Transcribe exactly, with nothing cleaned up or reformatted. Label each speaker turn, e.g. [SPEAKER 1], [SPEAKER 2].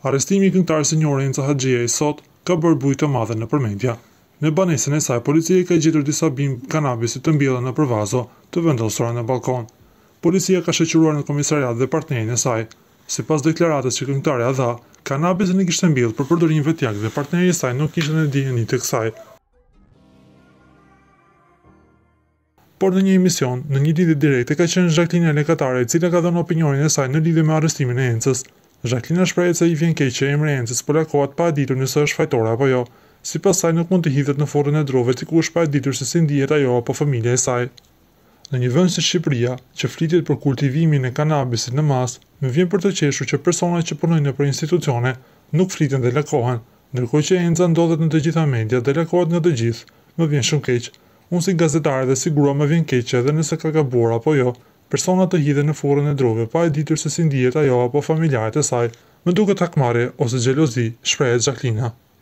[SPEAKER 1] Arrestimi i këngëtares së njohur Enca Haxhiaj sot ka bërë bujë të madhe nëpër media. Në banesën e saj, policia ka gjetur disa bimë kanabisi të mbjellë nëpër vazo të vendosura në balkon. Policia ka shoqëruar në komisariat dhe partnerin e saj. Sipas deklaratës që këngëtarja dha, kanabisin e kishte mbjellë për përdorim vetjak dhe partneri i saj nuk kishte në dijeni të kësaj. Por në një emision, në një lidhje direkte ka qenë Jacqueline Lekatare, e cila ka dhënë opinionin e saj në lidhje me arrestimin e Encës. Jacqueline shprehet se i vjen keq që emri i Encës po lakohet pa e ditur nëse është fajtore apo jo. Sipas saj nuk mund të hidhet në furrën e drove dikush pa e ditur se si ndihet ajo apo familja e saj. Në një vend si Shqipëria, që flitet për kultivimin e kanabisit në masë, më vjen për të qeshur që personat që punojnë nëpër institucione nuk fliten dhe lakohen, ndërkohë që Enca ndodhet në të gjitha mediat dhe lakohet nga të gjithë. Më vjen shumë keq. Unë si gazetare dhe si grua më vjen keq që edhe nëse ka gabuar apo jo, persona të hidhen në furrën e drove pa e ditur se si ndihet ajo apo familjarët e saj, më duket hakmarrje ose xhelozi, shprehet Jacqueline.